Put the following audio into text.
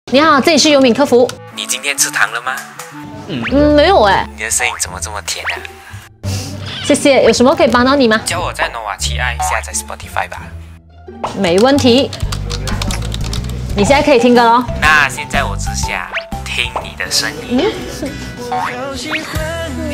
你好，这里是优敏客服。 你今天吃糖了吗？ 没有哎。 你的声音怎么这么甜啊？ 谢谢，有什么可以帮到你吗？ 叫我在 Nova 7i 下载 Spotify 吧。 没问题。你现在可以听歌咯。 那现在我只想听你的声音。